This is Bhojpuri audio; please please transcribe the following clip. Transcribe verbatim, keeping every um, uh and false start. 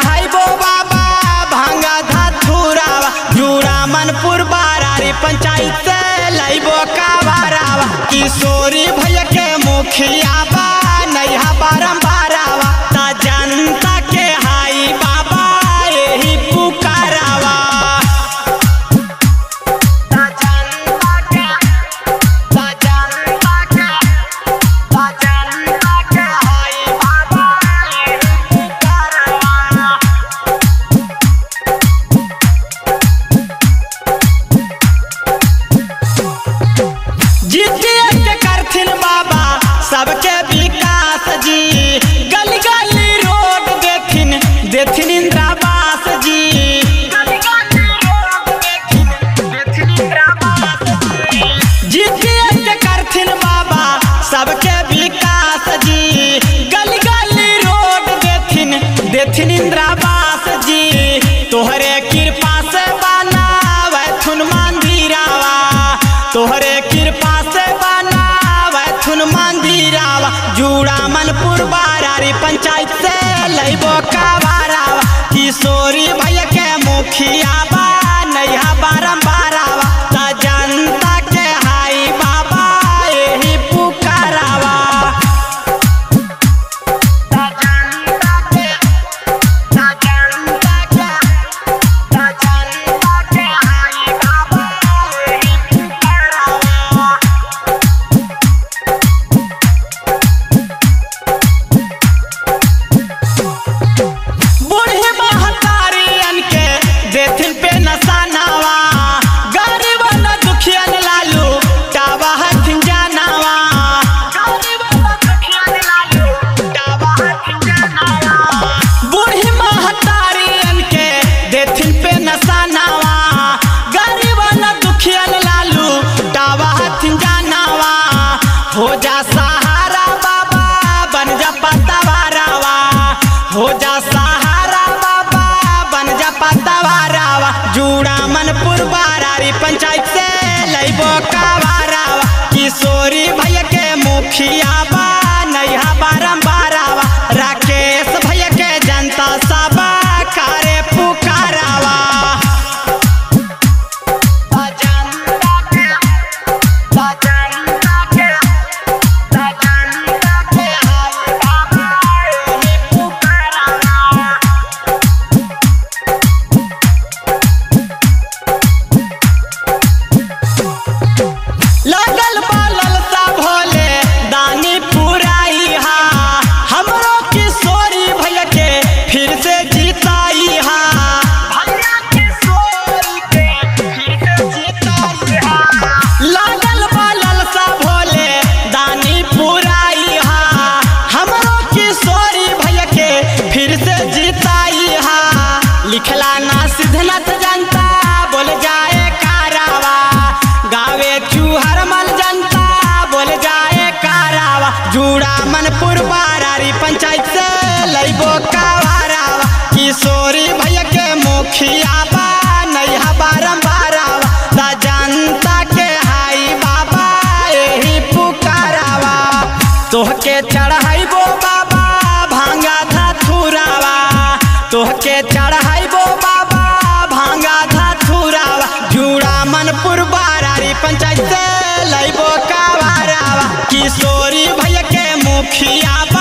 चढ़ाइबो बाबा भांगा धतूरावा जुड़ा मनपुर बारारी पंचायत से लइबो कावरावा किशोरी भैया के मुखिया बा नैहा बारंबारावा ता जनता के हाई बाबा यही पुकारावा सबके विकास जी गली गली रोड देखिन देखिन इंद्रावास जी जीतिए के करथिन बाबा सबके विकास जी गली गली रोड देखिन देखिन इंद्रावास जी तोहरे कृपा से बनावे थुन मंदिरावा तोहरे कृपा से बनावे थुन मंदिरावा जुड़ा मनपुर बारारी पंचायत से लइबो कावरावा किशोरी भैया के मुखिया बा नैहा बारंबारावा ता जनता के हाई बाबा यही पुकारावा ता जनता के ता जनता के ता जनता के हाई बाबा यही पुकारावा देथिन पे नसानावा गरीब न दुखियन लालू टावा हथिन जानावा गरीब न दुखियन लालू टावा हथिन जानावा बूढ़ी महतारियन के देथिन पे नसानावा गरीब न दुखियन लालू टावा हथिन जानावा हो जा सहारा बाबा बन जा पतावारावा हो जा सहारा बाबा बन जा पतावारावा जुड़ा मनपुर बारारी पंचायत से लइबो कावरावा किशोरी भैया के मुखिया बा नैहा बारंबारावा राकेश भैया के जनता सब करे पुकारावा जनता के जनता के जनता के हाय बाबा यही पुकारावा लगल बालल सा भोले दानी पुराई हा हमरो किशोरी भैया के फिर से जीताई हा भैया किशोरी के फिर से जीताई हा लगल बालल सा भोले दानी पुराई हा हमरो किशोरी भैया के फिर से जीताई हा लिखला ना सिद्धनाथ जनता बोल जाए कारावा गावे चूहर मल जनता बोल जाए कारावा जुड़ा मनपुर बारारी पंचायत से लइबो कावरावा किशोरी भैया के मुखिया बा नैहा बारंबारावा ता जनता के हाई बाबा यही पुकारावा तोहके चढ़ाइबो बाबा भांगा धतूरावा तोहके चढ़ाइबो बाबा भांगा धतूरावा जुड़ा मनपुर बारारी पंचायत से लइबो कावरावा किशोरी भैया के मुखिया